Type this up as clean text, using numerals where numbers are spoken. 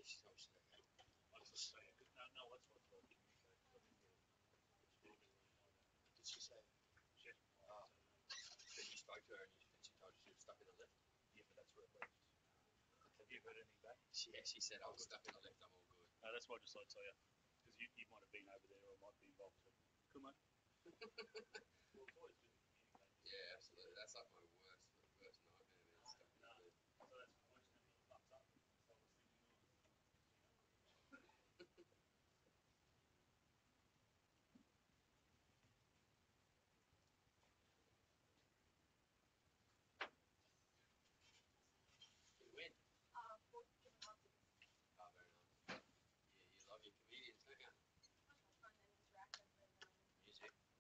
she told me she's okay. I was just saying, no, what's communicate. Did she say? She hasn't replied, Oh. That you spoke to her and she told you she was stuck in the lift? yeah, but that's where it left. Have you heard anything back? Yeah, she said, I was stuck in the lift, I'm all good. No, that's why I just thought I'd tell you. Because you might have been over there or might be involved too. Cool, mate. Well, it's always good to communicate. Yeah, absolutely. That's like my worst nightmare, man. Stuck in the lift. So that's I just never got a thumbs up. So I was thinking, Who win? For Kevin Hart. Oh, very nice. Yeah, you love your comedians, don't you? Much more fun and interactive than Music.